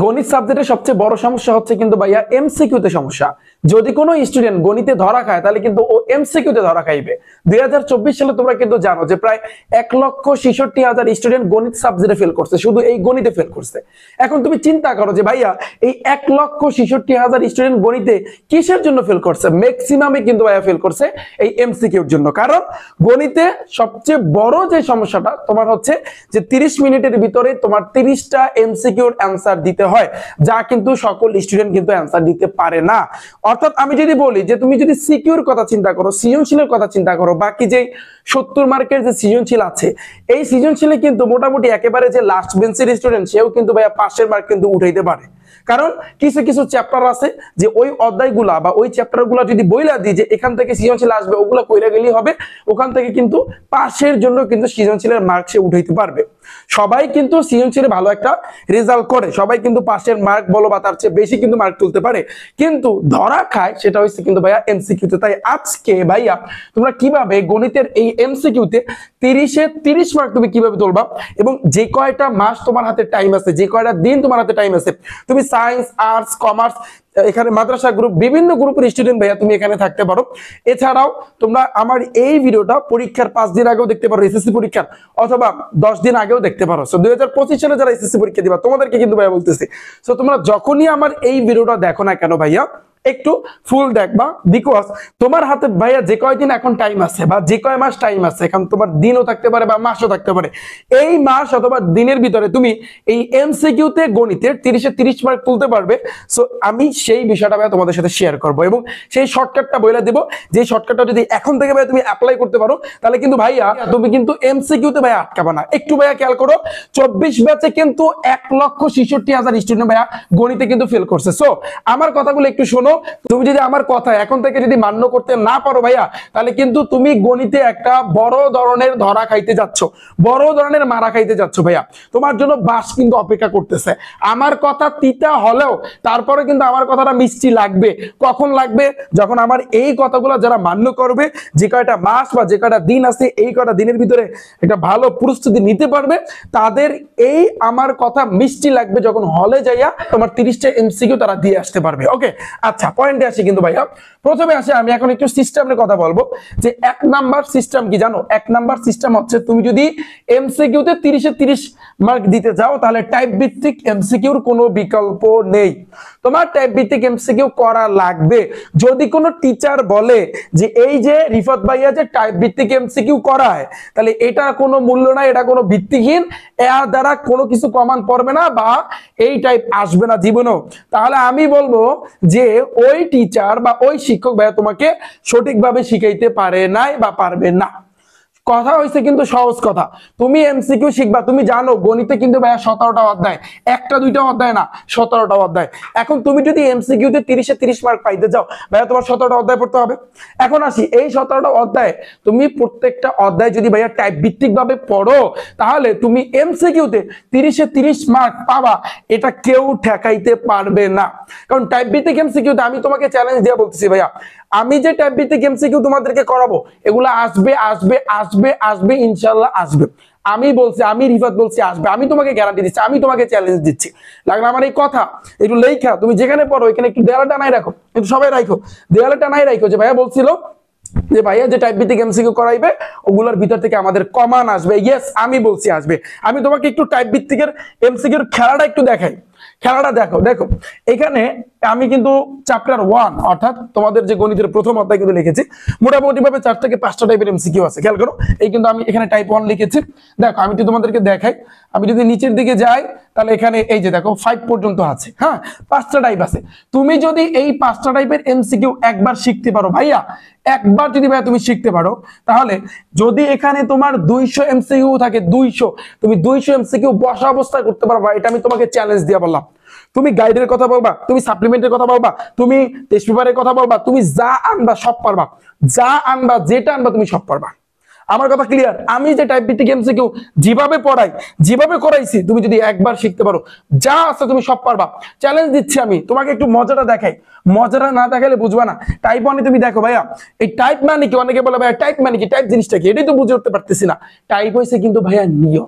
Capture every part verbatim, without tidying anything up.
গণিত সাবজেক্টের সবচেয়ে বড় সমস্যা হচ্ছে কিন্তু ভাইয়া এমসিকিউতে সমস্যা। যদি কোনো স্টুডেন্ট গণিতে ধরা খায় তাহলে কিন্তু ও এমসিকিউতে ধরা খাইবে। দুই হাজার চব্বিশ সালে তোমরা কিন্তু জানো যে প্রায় এক লক্ষ ছেষট্টি হাজার স্টুডেন্ট গণিত সাবজেক্টে ফেল করছে, শুধু এই গণিতে ফেল করছে। এখন তুমি চিন্তা করো যে ভাইয়া এই এক লক্ষ ছেষট্টি হাজার স্টুডেন্ট গণিতে কিসের জন্য ফেল করছে? ম্যাক্সিমামে কিন্তু ভাইয়া ফেল করছে এই এমসিকিউর জন্য। কারণ গণিতে সবচেয়ে বড় যে সমস্যাটা তোমার হচ্ছে যে তিরিশ মিনিটের ভিতরে তোমার তিরিশটা এমসিকিউর অ্যান্সার দিতে হয়, যা কিন্তু সকল স্টুডেন্ট কিন্তু অ্যান্সার দিতে পারে না। অর্থাৎ আমি যদি বলি যে তুমি যদি সিকিউর কথা চিন্তা করো, সৃজনশীলের কথা চিন্তা করো, বাকি যে সত্তর মার্কের যে সৃজনশীল আছে এই সৃজনশীলে কিন্তু মোটামুটি একেবারে যে লাস্ট বেঞ্চের স্টুডেন্ট সেও কিন্তু ভাইয়া পাশের মার্ক কিন্তু উঠাইতে পারে। কারণ কিছু কিছু চ্যাপ্টার আছে যে ওই অধ্যায়গুলা বা ওই চ্যাপ্টারগুলা যদি বইলা দিই যে এখান থেকে সৃজনশীল আসবে, ওগুলা কইরা গেলেই হবে, ওখান থেকে কিন্তু পাশের জন্য কিন্তু সৃজনশীলের মার্ক সে উঠাইতে পারবে। সবাই কিন্তু সৃজনশীলে ভালো একটা রেজাল্ট করে, সবাই কিন্তু পাশের মার্ক বলো বা তার চেয়ে বেশি কিন্তু মার্ক তুলতে পারে, কিন্তু ধরা খায় সেটা হচ্ছে কিন্তু ভাইয়া এমসিকিউতে। তাই আজকে ভাইয়া তোমরা কিভাবে গণিতের এই এমসিকিউতে তিরিশে তিরিশ মার্ক তুমি কিভাবে তুলবা, এবং যে কয়টা মাস তোমার হাতে টাইম আছে, যে কয়টা দিন তোমার হাতে টাইম আছে, তুমি সায়েন্স, আর্টস, কমার্স, এখানে মাদ্রাসা গ্রুপ, বিভিন্ন গ্রুপের স্টুডেন্ট ভাইয়া তুমি এখানে থাকতে পারো। এছাড়াও তোমরা আমার এই ভিডিওটা পরীক্ষার পাঁচ দিন আগেও দেখতে পারো, এসএসসি পরীক্ষার, অথবা দশ দিন আগেও দেখতে পারো। সো দুই হাজার পঁচিশ সালে যারা এসএসসি পরীক্ষা দিবা তোমাদেরকে কিন্তু ভাইয়া বলতেছি, সো তোমরা যখনই আমার এই ভিডিওটা দেখো না কেন ভাইয়া একটু ফুল দেখবা, বিকজ তোমার হাতে ভাইয়া যে কয়দিন এখন টাইম আছে বা যে কয় মাস টাইম আছে, এখন তোমার দিনও থাকতে পারে বা মাসও থাকতে পারে, এই মাস অথবা দিনের ভিতরে তুমি এই এমসিকিউতে গণিতের তিরিশে তিরিশ মার্ক তুলতে পারবে। সো আমি সেই বিষয়টা ভাইয়া তোমাদের সাথে শেয়ার করবো এবং সেই শর্টকাটটা বলে দেবো, যে শর্টকাটটা যদি এখন থেকে ভাইয়া তুমি অ্যাপ্লাই করতে পারো তাহলে কিন্তু ভাইয়া তুমি কিন্তু এমসিকিউতে ভাইয়া আটকাবা না। একটু ভাইয়া খেয়াল করো, চব্বিশ ব্যাচে কিন্তু এক লক্ষ ছেষট্টি হাজার স্টুডেন্ট ভাইয়া গণিতে কিন্তু ফেল করছে। সো আমার কথাগুলো একটু শোনো, তুমি যদি আমার কথা এখন থেকে যদি মান্য করতে না পারো ভাইয়া তাহলে কিন্তু তুমি গণিতে একটা বড় ধরনের ধরা খাইতে যাচ্ছ, বড় ধরনের মারা খাইতে যাচ্ছ ভাইয়া। তোমার জন্য বাস কিন্তু অপেক্ষা করতেছে। আমার কথা তিতা হলেও তারপরে কিন্তু আমার কথাটা মিষ্টি লাগবে। কখন লাগবে? যখন আমার এই কথাগুলো যারা মান্য করবে, যে কয়টা মাস বা যে কয়টা দিন আছে এই কয়টা দিনের ভিতরে একটা ভালো প্রস্তুতি নিতে পারবে, তাদের এই আমার কথা মিষ্টি লাগবে যখন হলে যাইয়া তোমার তিরিশটা এমসিকিউ তারা দিয়ে আসতে পারবে। ওকে, আচ্ছা পয়েন্টে আসি কিন্তু ভাইয়া। প্রথমে আসে আমি এখন একটু সিস্টেমের কথা বলবো, যে এক নাম্বার সিস্টেম কি জানো? এক নাম্বার সিস্টেম হচ্ছে তুমি যদি এমসিকিউতে তিরিশে তিরিশ মার্ক দিতে চাও তাহলে টাইপ ভিত্তিক এমসিকিউর কোনো বিকল্প নেই, তোমার টাইপ ভিত্তিক এমসিকিউ করা লাগবে। যদি কোনো টিচার বলে যে এই যে রিফাত ভাইয়া যে টাইপ ভিত্তিক এমসিকিউ করায়, তাহলে এটা কোনো মূল্য নাই, এটা কোনো ভিত্তিহীন, এর দ্বারা কোনো কিছু কমান পড়বে না বা এই টাইপ আসবে না জীবনেও, তাহলে আমি বলবো যে ওই টিচার বা ওই শিক্ষক ভাইয়া তোমাকে সঠিকভাবে শিখাইতে পারে নাই বা পারবে না। কথা হয়েছে কিন্তু সহজ কথা, তুমি এমসিকিউ শিখবা, তুমি জানো গণিতে কিন্তু ভাইয়া সতেরোটা অধ্যায়, একটা দুইটা অধ্যায় না, সতেরোটা অধ্যায়। এখন তুমি যদি এমসিকিউতে তিরিশে তিরিশ মার্ক পাইতে যাও ভাইয়া তোমার সতেরোটা অধ্যায় পড়তে হবে। এখন আসি এই সতেরোটা অধ্যায়, তুমি প্রত্যেকটা অধ্যায় যদি ভাইয়া টাইপ ভিত্তিক ভাবে পড়ো তাহলে তুমি এমসিকিউতে তিরিশে তিরিশ মার্ক পাবা, এটা কেউ ঠেকাইতে পারবে না। কারণ টাইপ ভিত্তিক এমসিকিউতে আমি তোমাকে চ্যালেঞ্জ দিয়ে বলতেছি ভাইয়া, আমি যে টাইপ ভিত্তিক এমসিকিউ তোমাদেরকে করাবো এগুলো আসবে আসবে আসবে আসবে ইনশাআল্লাহ আসবে। আমি বলছি, আমি রিফাত বলছি আসবে, আমি তোমাকে গ্যারান্টি দিচ্ছি, আমি তোমাকে চ্যালেঞ্জ দিচ্ছি। লাগলে আমার এই কথা একটু লেখা, তুমি যেখানে পড়ো এখানে একটু দেয়ালে টানাই রাখো, একটু সবাই রাখো, দেয়ালে টানাই রাখো যে ভাইয়া বলছিল যে ভাইয়া যে টাইপ ভিত্তিক এমসিকিউ করাইবে ওগুলোর ভিতর থেকে আমাদের কমান আসবে। ইয়েস, আমি বলছি আসবে। আমি তোমাকে একটু টাইপ ভিত্তিকের এমসিকিউর খেলাটা একটু দেখাই, খেলাটা দেখো। দেখো এখানে আমি কিন্তু চ্যাপ্টার ওয়ান অর্থাৎ তোমাদের যে গণিতের প্রথম অধ্যায় কিন্তু লিখেছি, মোটামুটি ভাবে চার থেকে পাঁচটা টাইপের এমসিকিউ আছে, খেয়াল করো। এই কিন্তু আমি এখানে টাইপ ওয়ান লিখেছি। দেখো আমি যদি তোমাদেরকে দেখাই, আমি যদি নিচের দিকে যাই তাহলে এখানে এই যে দেখো ফাইভ পর্যন্ত আছে, হ্যাঁ পাঁচটা টাইপ আছে। তুমি যদি এই পাঁচটা টাইপের এমসিকিউ একবার শিখতে পারো ভাইয়া, একবার যদি ভাইয়া তুমি শিখতে পারো, তাহলে যদি এখানে তোমার দুইশো এমসিকিউ থাকে, দুইশো তুমি দুইশো এমসিকিউ বসা অবস্থায় করতে পারবা, এটা আমি তোমাকে চ্যালেঞ্জ দিয়ে বললাম। তুমি গাইডের কথা বলবা, তুমি সাপ্লিমেন্টের কথা বলবা, তুমি টেস্ট পেপারের কথা বলবা, তুমি যা আনবা সব পারবা, যা আনবা যেটা আনবা তুমি সব পারবা। আমার কথা ক্লিয়ার? আমি যে টাইপ ভিত্তিক এমসিকিউ যেভাবে পড়াই, যেভাবে করাইছি, তুমি যদি একবার শিখতে পারো যা আছে তুমি সব পারবা। চ্যালেঞ্জ দিচ্ছি আমি তোমাকে, একটু মজাটা দেখাই, মজাটা না দেখালে বুঝবা না। টাইপ ওয়ানে তুমি দেখো ভাইয়া, এই টাইপ মানে কি? অনেকে বলে ভাইয়া টাইপ মানে কি, টাইপ জিনিসটা কি, এটাই তো বুঝে উঠতে পারতেছি না। টাইপ হয়েছে কিন্তু ভাইয়া নিয়ম,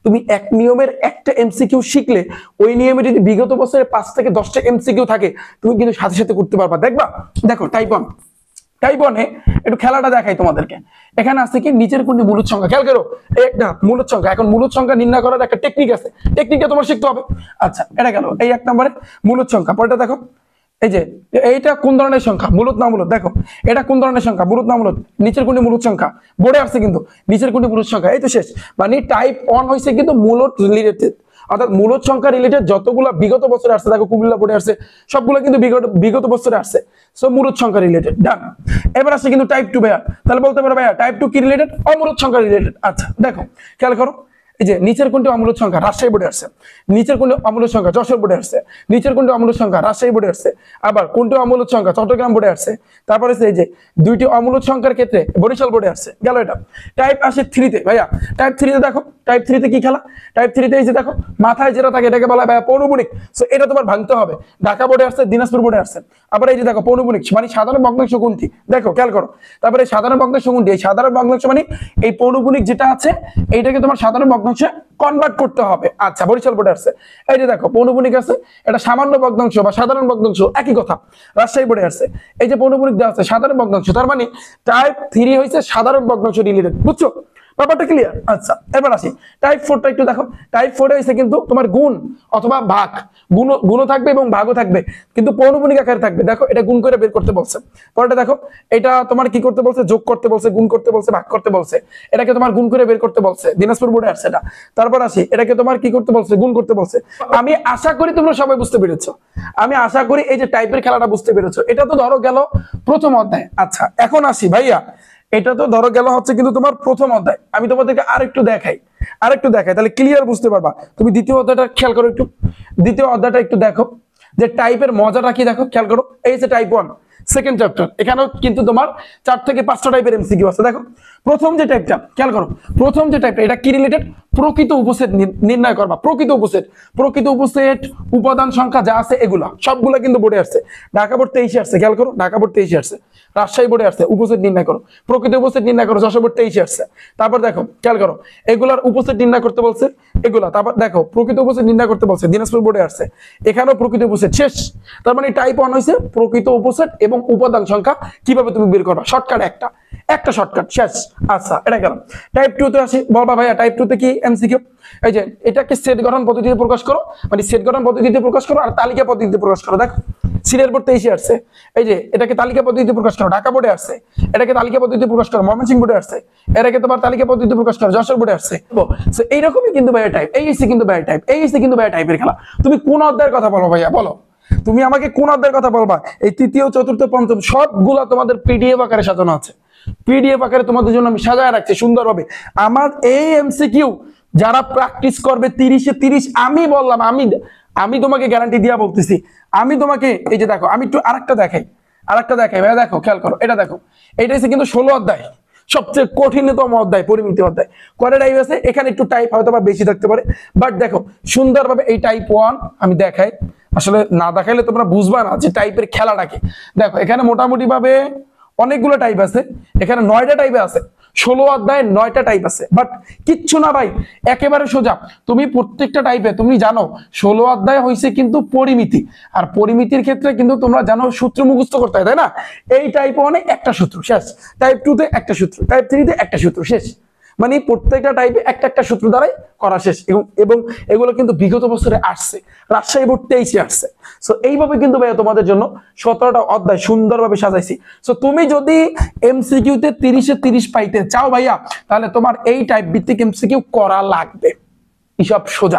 তুমি এক নিয়মের একটা এমসিকিউ শিখলে ওই নিয়মে যদি বিগত বছরে পাঁচ থেকে দশটা এমসিকিউ থাকে তুমি কিন্তু সাথে সাথে করতে পারবা। দেখবা, দেখো টাইপ ওয়ান, টাইপ ওয়ানে একটু খেলাটা দেখাই তোমাদেরকে। এখানে আছে কি নিচের কোনটি মূলদ সংখ্যা, খেয়াল করো একটা মূলদ সংখ্যা। এখন মূলদ সংখ্যা নির্ণয় করার একটা টেকনিক আছে, টেকনিকটা তোমার শিখতে হবে। আচ্ছা এটা গেল এই এক নম্বরে মূলদ সংখ্যা। পরেরটা দেখো, এই যে এইটা কোন ধরনের সংখ্যা, মূলদ না মূলদ? দেখো এটা কোন ধরনের সংখ্যা, মূলদ না মূলদ? নিচের কোনটি মূলদ সংখ্যা? বোর্ডে আসছে কিন্তু নিচের কোনটি মূলদ সংখ্যা, এই তো শেষ। মানে টাইপ ওয়ান হয়েছে কিন্তু মূলদ রিলেটেড, অর্থাৎ মূলদ সংখ্যা রিলেটেড যতগুলো বিগত বছরে আসছে, দেখো কুমিল্লা বোর্ডে আসছে সবগুলো কিন্তু বিগত বিগত বছরে আসছে। সো মূলদ সংখ্যা রিলেটেড, ডান। এবার আসছে কিন্তু টাইপ টু ভাইয়া, তাহলে বলতে পারো ভাইয়া টাইপ টু কি রিলেটেড? অমূলদ সংখ্যা রিলেটেড। আচ্ছা দেখো খেয়াল করো, এই যে নিচের কোনটি অমূলদ সংখ্যা, রাজশাহী বোর্ডে আসছে। নিচের কোনটি অমূলদ সংখ্যা, যশোর বোর্ডে আসছে। নিচের কোনটি অমূলদ সংখ্যা, রাজশাহী বোর্ডে আসছে। আবার কোনটি অমূলদ সংখ্যা, চট্টগ্রাম বোর্ডে আসছে। তারপরে এই যে দুইটি অমূলদ সংখ্যার ক্ষেত্রে বরিশাল বোর্ডে আসছে। গেল এটা। টাইপ আসে থ্রিতে ভাইয়া, টাইপ থ্রিতে দেখো, টাইপ থ্রিতে কি খেলা? টাইপ থ্রিতে এই যে দেখো মাথায় যেটা থাকে এটাকে বলা হয় ভাইয়া পৌনপুনিক। সো এটা তোমার ভাঙতে হবে। ঢাকা বোর্ডে আসছে, দিনাজপুর বোর্ডে আসছে। আবার এই যে দেখো পৌনপুনিক মানে সাধারণ ভগ্নাংশ কোনটি, দেখো খেয়াল করো। তারপরে সাধারণ ভগ্নাংশ কোনটি? এই সাধারণ ভগ্নাংশ মানে এই পৌনপুনিক যেটা আছে এইটাকে তোমার সাধারণ ভগ্নাংশে কনভার্ট করতে হবে। আচ্ছা বরিশাল বোর্ডে আসছে, এই যে দেখো পৌনপুনিক আছে, এটা সামান্য ভগ্নাংশ বা সাধারণ ভগ্নাংশ একই কথা। রাজশাহী বোর্ডে আসছে, এই যে পৌনপুনিক দেওয়া আছে সাধারণ ভগ্নাংশ, তার মানে টাইপ থ্রি হইছে সাধারণ ভগ্নাংশ রিলেটেড, বুঝছো ব্যাপারটা ক্লিয়ার? আচ্ছা এবার আসি টাইপ ফোরটা একটু দেখো। টাইপ ফোরে হইছে কিন্তু তোমার গুণ অথবা ভাগ, গুণ গুণও থাকবে এবং ভাগও থাকবে, কিন্তু পৌনপুনিক আকারে থাকবে। দেখো এটা গুণ করে বের করতে বলছে। পরেটা দেখো, এটা তোমার কি করতে বলছে? যোগ করতে বলছে, গুণ করতে বলছে, ভাগ করতে বলছে। এটাকে তোমার গুণ করে বের করতে বলছে, দিনাজপুর বোর্ডে আসছে এটা। তারপর আসি, এটাকে তোমার কি করতে বলছে? গুণ করতে বলছে। আমি আশা করি তোমরা সবাই বুঝতে পেরেছো, আমি আশা করি এই যে টাইপের খেলাটা বুঝতে পেরেছো। এটা তো ধরো গেল প্রথম অধ্যায়। আচ্ছা এখন আসি ভাইয়া, এটা তো ধরো গেল হচ্ছে কিন্তু তোমার প্রথম অধ্যায়। আমি তোমাদেরকে আরেকটু দেখাই, আরেকটু দেখাই তাহলে ক্লিয়ার বুঝতে পারবা। তুমি দ্বিতীয় অধ্যায়টা খেয়াল করো একটু, দ্বিতীয় অধ্যায়টা একটু দেখো যে টাইপের মজাটা কি। দেখো খেয়াল করো, এই যে টাইপ ওয়ান সেকেন্ড চ্যাপ্টার, এখানেও কিন্তু তোমার চার থেকে পাঁচটা টাইপের এমসিকিউ আছে। দেখো প্রথম যে টাইপটা খেয়াল করো, প্রথম যে টাইপটা এটা কি রিলেটেড? প্রকৃত উপসেট নির্ণয় করবা। প্রকৃত উপসেট, প্রকৃত উপসেট উপাদান সংখ্যা যা আছে এগুলা সবগুলা কিন্তু বোর্ডে আসছে। ঢাকা বোর্ড তেইশে আসছে, খেয়াল করো ঢাকা বোর্ড তেইশে আসছে। রাজশাহী বোর্ডে আসছে উপসেট নির্ণয় করো, প্রকৃত উপসেট নির্ণয় করো, যশোর বোর্ড তেইশে আসছে। তারপর দেখো খেয়াল করো এগুলার উপসেট নির্ণয় করতে বলছে এগুলা। তারপর দেখো প্রকৃত উপসেট নির্ণয় করতে বলছে, দিনাজপুর বোর্ডে আসছে। এখানেও প্রকৃত উপসেট শেষ। তার মানে টাইপ ওয়ান হয়েছে প্রকৃত উপসেট এবং উপাদান সংখ্যা কিভাবে তুমি বের করবা, শর্টকাট একটা একটা শর্টকাট শেষ। আচ্ছা এটা গেল। টাইপ টু তে আসি, বলবা ভাইয়া টাইপ টু তে কি এমসিকিউ? এই যে এটাকে সেট গঠন পদ্ধতিতে প্রকাশ করো, মানে সেট গঠন পদ্ধতিতে প্রকাশ করো আর তালিকা পদ্ধতিতে প্রকাশ করো। দেখো সিরিয়াল বোর্ড তেইশে আসছে, এই যে এটাকে তালিকা পদ্ধতিতে প্রকাশ করো। ঢাকা বোর্ডে আসছে, এটাকে তালিকা পদ্ধতিতে প্রকাশ করো। ময়মনসিংহ বোর্ডে আসছে, এটাকে তোমার তালিকা পদ্ধতিতে প্রকাশ করো। যশোর বোর্ডে আসছে। সো এইরকমই কিন্তু ভাইয়া টাইপ, এই হচ্ছে কিন্তু ভাইয়া টাইপ, এই হচ্ছে কিন্তু ভাইয়া টাইপের খেলা। তুমি কোন অধ্যায়ের কথা বলো ভাইয়া, বলো তুমি আমাকে কোন অধ্যায়ের কথা বলবা? এই তৃতীয় চতুর্থ পঞ্চম সবগুলা তোমাদের পিডিএফ আকারে সাজানো আছে, পিডিএফ আকারে তোমাদের জন্য আমি সাজায় রাখছি সুন্দরভাবে। আমার এই এমসিকিউ যারা প্র্যাকটিস করবে তিরিশে তিরিশ, আমি বললাম, আমি আমি তোমাকে গ্যারান্টি দিয়া বলতেছি। আমি তোমাকে এই যে দেখো, আমি একটু আরেকটা দেখাই, আরেকটা দেখাই ভাইয়া। দেখো খেয়াল করো, এটা দেখো, এটা হচ্ছে কিন্তু ষোলো অধ্যায়, সবচেয়ে কঠিনতম অধ্যায়, পরিমিতি অধ্যায়। কয়টা টাইপ আছে এখানে? একটু টাইপ হয়তো বা বেশি থাকতে পারে, বাট দেখো সুন্দরভাবে এই টাইপ ওয়ান আমি দেখাই। আসলে না দেখাইলে তোমরা বুঝবা না যে টাইপের খেলাটাকে। দেখো এখানে মোটামুটি ভাবে অনেকগুলো টাইপ আছে, এখানে নয়টা টাইপে আছে, ষোলো অধ্যায় নয়টা টাইপ আছে। বাট কিচ্ছু না ভাই, একেবারে সোজা। তুমি প্রত্যেকটা টাইপে তুমি জানো ষোলো অধ্যায় হয়েছে কিন্তু পরিমিতি, আর পরিমিতির ক্ষেত্রে কিন্তু তোমরা জানো সূত্র মুখস্থ করতে হয়, তাই না? এই টাইপ ওয়ানে একটা সূত্র শেষ, টাইপ টু তে একটা সূত্র, টাইপ থ্রি তে একটা সূত্র শেষ। মানে প্রত্যেকটা টাইপে একটা একটা সূত্র দ্বারাই করা শেষ। এবং এগুলো কিন্তু বিগত বছরে আসছে, রাজশাহী বোর্ড তেইশে আসছে। সো এইভাবে কিন্তু ভাইয়া তোমাদের জন্য সতেরোটা অধ্যায় সুন্দরভাবে সাজাইছি। সো তুমি যদি এমসিকিউ তে তিরিশে তিরিশ পাইতে চাও ভাইয়া, তাহলে তোমার এই টাইপ ভিত্তিক এমসিকিউ করা লাগবে, হিসাব সোজা।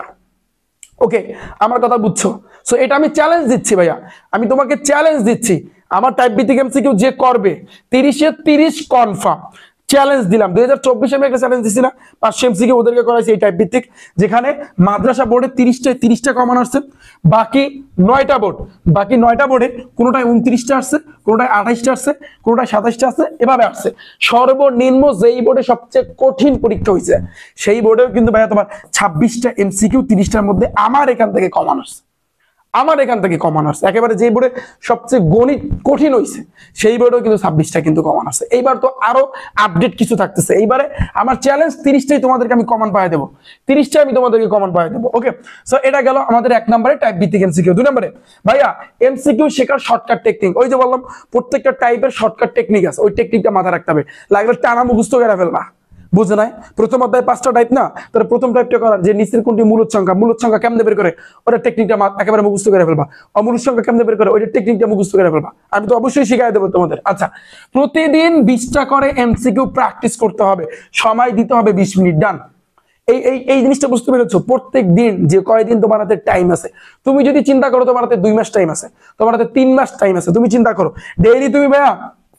ওকে, আমার কথা বুঝছো? সো এটা আমি চ্যালেঞ্জ দিচ্ছি ভাইয়া, আমি তোমাকে চ্যালেঞ্জ দিচ্ছি। আমার টাইপ ভিত্তিক এমসিকিউ যে করবে তিরিশে তিরিশ কনফার্ম, চ্যালেঞ্জ দিলাম। দুই হাজার চব্বিশে আমি একটা চ্যালেঞ্জ দিচ্ছি না, পাঁচশো এমসিকিউ ওদেরকে করাইছি এই টাইপ ভিত্তিক, যেখানে মাদ্রাসা বোর্ডে তিরিশটা তিরিশটা কমন আসছে, বাকি নয়টা বোর্ড বাকি নয়টা বোর্ডে কোনোটায় উনত্রিশটা আসছে, কোনোটায় আঠাইশটা আসছে, কোনোটায় সাতাইশটা আসছে, এভাবে আসছে। সর্বনিম্ন যেই বোর্ডে সবচেয়ে কঠিন পরীক্ষা হয়েছে সেই বোর্ডেও কিন্তু ভাইয়া তোমার ছাব্বিশটা এমসিকিউ তিরিশটার মধ্যে আমার এখান থেকে কমন আসছে, আমার এখান থেকে কমান আসছে, একেবারে যে বোর্ডে সবচেয়ে গণিত কঠিন হয়েছে সেই বোর্ডেও কিন্তু ছাব্বিশটা কিন্তু কমান আসছে। এইবার তো আরো আপডেট কিছু থাকতেছে, এইবারে আমার চ্যালেঞ্জ তিরিশটাই তোমাদেরকে আমি কমান পাই দেবো, তিরিশটাই আমি তোমাদেরকে কমান পাই দেবো। ওকে, সো এটা গেল আমাদের এক নম্বরে টাইপ ভিত্তিক এমসিকিউ। দুই নম্বরে ভাইয়া এমসিকিউ শেখার শর্টকাট টেকনিক। ওই যে বললাম প্রত্যেকটা টাইপের শর্টকাট টেকনিক আছে, ওই টেকনিকটা মাথায় রাখতে হবে, লাগলে টানা মুখস্থ করে ফেলবা, বুঝে নাই? প্রথম অধ্যায় পাঁচটা টাইপ না, তাহলে প্রথম টাইপটা করার যে নিচের কোনটি মূলত সংখ্যা, মূলত সংখ্যা কেমনে বের করে ওটা টেকনিকটা একেবারে মুখস্থ করে ফেলবা, অমূলত সংখ্যা কেমনে বের করে ওইটা টেকনিকটা মুখস্থ করে ফেলবা। আমি তো অবশ্যই শিখাই দেবো তোমাদের। আচ্ছা, প্রতিদিন বিশটা করে এমসিকিউ প্র্যাকটিস করতে হবে, সময় দিতে হবে বিশ মিনিট। ডান। এই এই এই জিনিসটা বুঝতে পেরেছো? প্রত্যেক দিন যে কয়দিন তোমার হাতে টাইম আছে, তুমি যদি চিন্তা করো তোমার হাতে দুই মাস টাইম আছে, তোমার হাতে তিন মাস টাইম আছে, তুমি চিন্তা করো ডেইলি তুমি ভাইয়া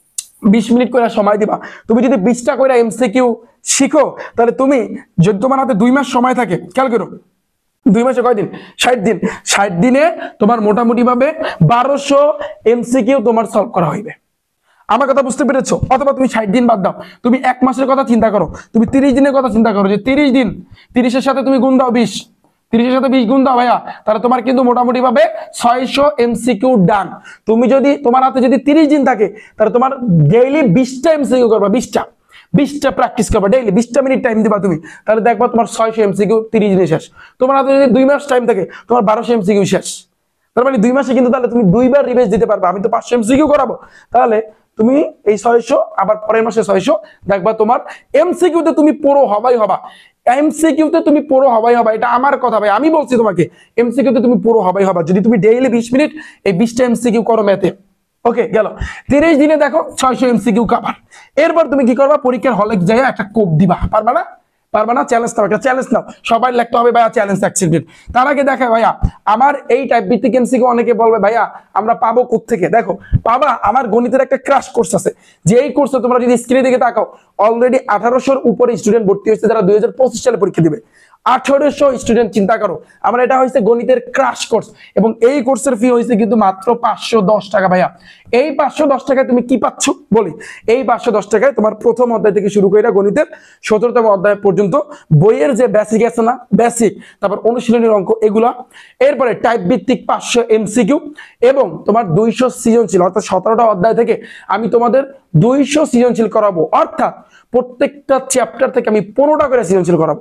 বিশ মিনিট করে সময় দিবা। তুমি যদি বিশটা করে এমসিকিউ শিখো তাহলে তুমি যদি তোমার হাতে দুই মাস সময় থাকে, খেয়াল করো দুই মাসে কয়দিন? ষাট দিন। ষাট দিনে তোমার মোটামুটি ভাবে বারোশো এমসিকিউ তোমার সলভ করা হইবে। আমার কথা বুঝতে পেরেছো? অথবা তুমি ষাট দিন বাদ দাও, তুমি এক মাসের কথা চিন্তা করো, তুমি তিরিশ দিনের কথা চিন্তা করো, যে তিরিশ দিন, তিরিশের সাথে তুমি গুণ দাও বিশ, তিরিশের সাথে বিশ গুণ দাও ভাইয়া, তাহলে তোমার কিন্তু মোটামুটি ভাবে ছয়শো এমসিকিউ ডান। তুমি যদি তোমার হাতে যদি তিরিশ দিন থাকে তাহলে তোমার ডেইলি বিশটা এমসিকিউ করবা, বিশটা বিশটা প্র্যাকটিস করবা ডেইলি, বিশটা মিনিট টাইম দিবা তুমি, তাহলে দেখবা তোমার ছয়শো এমসিকিউ তিরিশ দিনে শেষ। তোমার হাতে যদি দুই মাস টাইম থাকে তোমার বারোশো এমসিকিউ শেষ। তার মানে দুই মাসে কিন্তু তাহলে তুমি দুইবার রিভাইজ দিতে পারবা। আমি তো পাঁচশো এমসিকিউ করাবো, তাহলে তুমি এই ছয়শো আবার পরের মাসে ছয়শো, দেখবা তোমার এমসিকিউতে তুমি পুরো হবাই হবা। এমসিকিউতে তুমি পুরো হবাই হবা, এটা আমার কথা ভাই, আমি বলছি তোমাকে, এমসিকিউতে তুমি পুরো হবাই হবা যদি তুমি ডেইলি বিশ মিনিট এই বিশটা এমসিকিউ করো ম্যাথে। ওকে, গেল তিরিশ দিনে দেখো ছয়শো এমসিকিউ কভার। এরপর তুমি কি করবা? পরীক্ষার হলে যাই একটা কোপ দিবা, পারবা না? পারবা না? চ্যালেঞ্জ নাও, একটা চ্যালেঞ্জ নাও, সবাই লিখতে হবে ভাইয়া চ্যালেঞ্জ অ্যাকসেপ্টেড। তার আগে দেখা ভাইয়া আমার এই টাইপ ভিত্তিক এমসিকিউ অনেকে বলবে ভাইয়া আমরা পাবো কোত্থেকে? দেখো পাবা, আমার গণিতের একটা ক্রাশ কোর্স আছে, যে এই কোর্সে তোমরা যদি স্ক্রিনে দিকে তাকাও অলরেডি আঠারোশোর উপরে স্টুডেন্ট ভর্তি হয়েছে যারা দুই হাজার পঁচিশ সালে পরীক্ষা দিবে। আঠারোশো স্টুডেন্ট, চিন্তা করো। আমার এটা হয়েছে গণিতের ক্রাশ কোর্স এবং এই কোর্সের ফি হয়েছে কিন্তু মাত্র পাঁচশো দশ টাকা ভাইয়া। এই পাঁচশো দশ টাকায় তুমি কি পাচ্ছ বলি? এই পাঁচশো দশ টাকায় তোমার প্রথম অধ্যায় থেকে শুরু করে গণিতের সতেরোতম অধ্যায় পর্যন্ত বইয়ের যে বেসিক আছে না, বেসিক, তারপর অনুশীলনের অঙ্ক এগুলা, এরপরে টাইপ ভিত্তিক পাঁচশো এমসিকিউ এবং তোমার দুইশো সৃজনশীল, অর্থাৎ সতেরোটা অধ্যায় থেকে আমি তোমাদের দুইশো সৃজনশীল করাবো, অর্থাৎ প্রত্যেকটা চ্যাপ্টার থেকে আমি পনেরোটা করে সৃজনশীল করাবো,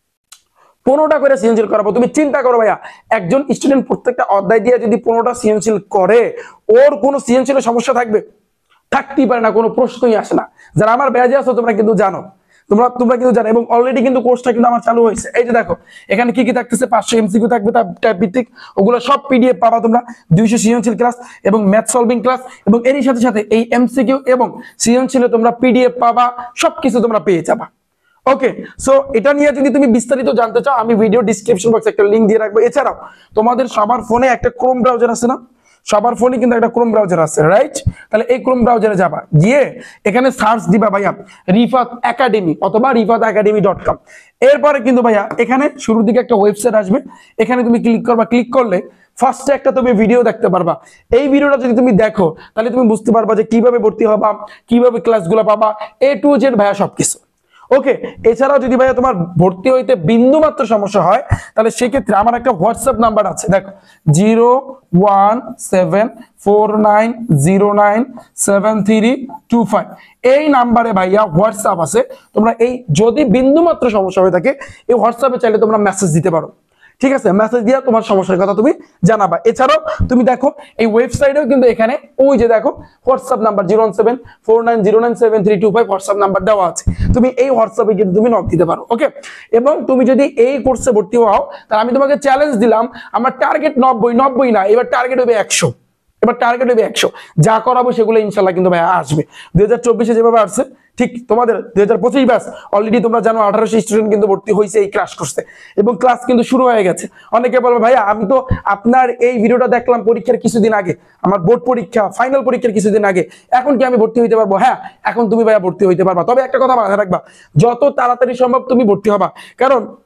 পনেরোটা করে সৃজনশীল করাবো। তুমি চিন্তা করো ভাইয়া, একজন স্টুডেন্ট প্রত্যেকটা অধ্যায় দিয়ে যদি পনেরোটা সৃজনশীল করে, ওর কোনো সৃজনশীলের সমস্যা থাকবে? থাকতেই পারে না, কোনো প্রশ্নই আসে না। যারা আমার ব্যাচে আছো তোমরা কিন্তু জানো, তোমরা তোমরা কিন্তু জানো এবং অলরেডি কিন্তু কোর্সটা কিন্তু আমার চালু হয়েছে। এই যে দেখো এখানে কি কি থাকতেছে, পাঁচশো এমসিকিউ থাকবে তার টাইপ ভিত্তিক, ওগুলো সব পিডিএফ পাবা তোমরা, দুইশো সৃজনশীল ক্লাস এবং ম্যাথ সলভিং ক্লাস, এবং এরই সাথে সাথে এই এমসিকিউ এবং সৃজনশীলে তোমরা পিডিএফ পাবা, সবকিছু তোমরা পেয়ে যাবা। ওকে, সো এটা নিয়ে যদি তুমি বিস্তারিত জানতে চাও আমি ভিডিও ডিসক্রিপশন বক্সে একটা লিংক দিয়ে রাখবো। এছাড়াও তোমাদের সবার ফোনে একটা ক্রোম ব্রাউজার আছে না, সবার ফোনে কিন্তু একটা ক্রোম ব্রাউজার আছে, রাইট? তাহলে এই ক্রোম ব্রাউজারে যাবা, গিয়ে এখানে সার্চ দিবা ভাইয়া রিফাত একাডেমি অথবা রিফাত একাডেমি ডট কম। এরপরে কিন্তু ভাইয়া এখানে শুরুর দিকে একটা ওয়েবসাইট আসবে, এখানে তুমি ক্লিক করবা, ক্লিক করলে ফার্স্টে একটা তুমি ভিডিও দেখতে পারবা। এই ভিডিওটা যদি তুমি দেখো তাহলে তুমি বুঝতে পারবা যে কিভাবে ভর্তি হবা, কিভাবে ক্লাসগুলো পাবা, এ টু জেড ভাইয়া সবকিছু। ওকে, এছাড়াও যদি ভাইয়া তোমার ভর্তি হইতে বিন্দু মাত্র সমস্যা হয় তাহলে সেক্ষেত্রে আমার একটা হোয়াটসঅ্যাপ নাম্বার আছে, দেখো zero one seven four nine zero nine seven three two five, এই নাম্বারে ভাইয়া হোয়াটসঅ্যাপ আছে। তোমরা এই যদি বিন্দু মাত্র সমস্যা হয়ে থাকে এই হোয়াটসঅ্যাপে চাইলে তোমরা মেসেজ দিতে পারো, ঠিক আছে? মেসেজ দিয়া তোমার সমস্যার কথা তুমি জানাবা। এছাড়াও তুমি দেখো এই ওয়েবসাইটেও কিন্তু এখানে ওই যে দেখো WhatsApp number zero one seven four nine zero nine seven three two five WhatsApp number দেওয়া আছে, তুমি এই হোয়াটসঅ্যাপে কিন্তু তুমি নক দিতে পারো। ওকে, এবং তুমি যদি এই কোর্সে ভর্তি হও তাহলে আমি তোমাকে চ্যালেঞ্জ দিলাম, আমার টার্গেট নব্বই, নব্বই না, এবার টার্গেট হবে একশো, এবার টার্গেট হবে একশো। যা করাবো সেগুলো ইনশাল্লাহ কিন্তু ভাই আসবে। দুই হাজার চব্বিশে যেভাবে আসছে ঠিক তোমাদের দুই হাজার পঁচিশ ব্যাচ অলরেডি তোমরা জানো আঠারোশো স্টুডেন্ট কিন্তু ভর্তি হয়েছে এই ক্লাস করছে এবং ক্লাস কিন্তু শুরু হয়ে গেছে। অনেকে বলবে ভাইয়া আমি তো আপনার এই ভিডিওটা দেখলাম পরীক্ষার কিছুদিন আগে, আমার বোর্ড পরীক্ষা ফাইনাল পরীক্ষার কিছুদিন আগে, এখন কি আমি ভর্তি হইতে পারবো? হ্যাঁ, এখন তুমি ভাইয়া ভর্তি হইতে পারবা। তবে একটা কথা মাথায় রাখবা, যত তাড়াতাড়ি সম্ভব তুমি ভর্তি হবা, কারণ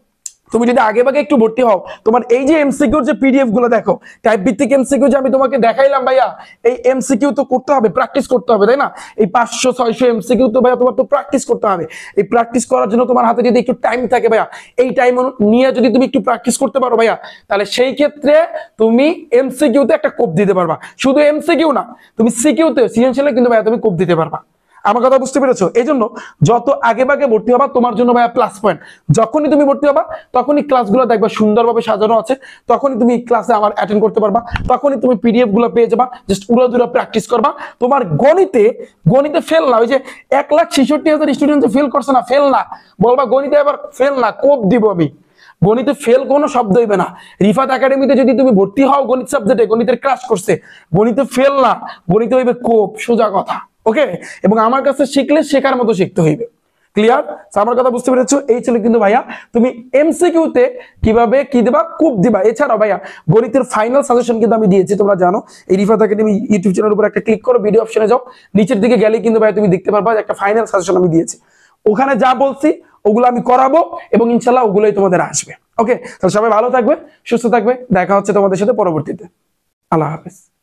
তুমি যদি আগে ভাগে একটু ভর্তি হও, তোমার এই যে এমসিকিউর যে পিডিএফ গুলো দেখো, টাইপ ভিত্তিক এমসিকিউ যে আমি তোমাকে দেখাইলাম ভাইয়া, এই এমসিকিউ তো করতে হবে, প্র্যাকটিস করতে হবে, তাই না? এই পাঁচশো ছয়শো এমসিকিউ তো ভাইয়া তোমার তো প্র্যাকটিস করতে হবে। এই প্র্যাকটিস করার জন্য তোমার হাতে যদি একটু টাইম থাকে ভাইয়া, এই টাইম নিয়ে যদি তুমি একটু প্র্যাকটিস করতে পারো ভাইয়া, তাহলে সেই ক্ষেত্রে তুমি এমসিকিউতে একটা কোপ দিতে পারবা। শুধু এমসিকিউ না, তুমি সিকিউতে সৃজনশীলে কিন্তু ভাইয়া তুমি কোপ দিতে পারবা। আমার কথা বুঝতে পেরেছো? এই জন্য যত আগে ভাগে ভর্তি হবা তোমার জন্য ভাইয়া প্লাস পয়েন্ট। যখনই তুমি ভর্তি হবা তখনই ক্লাসগুলো দেখবা সুন্দরভাবে সাজানো আছে, তখনই তুমি ক্লাসে আমার অ্যাটেন্ড করতে পারবা, তখনই তুমি পিডিএফ গুলো পেয়ে যাবা, জাস্ট উড়াদুরা প্র্যাকটিস করবা। তোমার গণিতে গণিতে ফেল না, ওই যে এক লাখ ছেষট্টি হাজার স্টুডেন্ট যে ফেল করছে না, ফেল না বলবা, গণিতে এবার ফেল না, কোপ দিব আমি। গণিতে ফেল কোনো শব্দ হইবে না। রিফাত একাডেমিতে যদি তুমি ভর্তি হও গণিত সাবজেক্টে, গণিতের ক্লাস করছে, গণিতে ফেল না, গণিতে হইবে কোপ, সোজা কথা। ওকে, এবং আমার কাছে শিখলে শেখার মতো শিখতে হইবে। ক্লিয়ার? আমার কথা বুঝতে পেরেছো? এই ছিল কিন্তু ভাইয়া তুমি এমসিকিউতে কিভাবে কি দিবা, কোপ দিবা। এছাড়াও ভাইয়া গণিতের ফাইনাল সাজেশন কিন্তু আমি দিয়েছি, তোমরা জানো। এই রিফাত একাডেমি ইউটিউব চ্যানেলের উপর একটা ক্লিক করো, ভিডিও অপশনে যাও, নিচের দিকে গেলে কিন্তু ভাইয়া তুমি দেখতে পারবা একটা ফাইনাল সাজেশন আমি দিয়েছি। ওখানে যা বলছি ওগুলো আমি করাবো এবং ইনশাল্লাহ ওগুলোই তোমাদের আসবে। ওকে, তাহলে সবাই ভালো থাকবে, সুস্থ থাকবে, দেখা হচ্ছে তোমাদের সাথে পরবর্তীতে। আল্লাহ হাফেজ।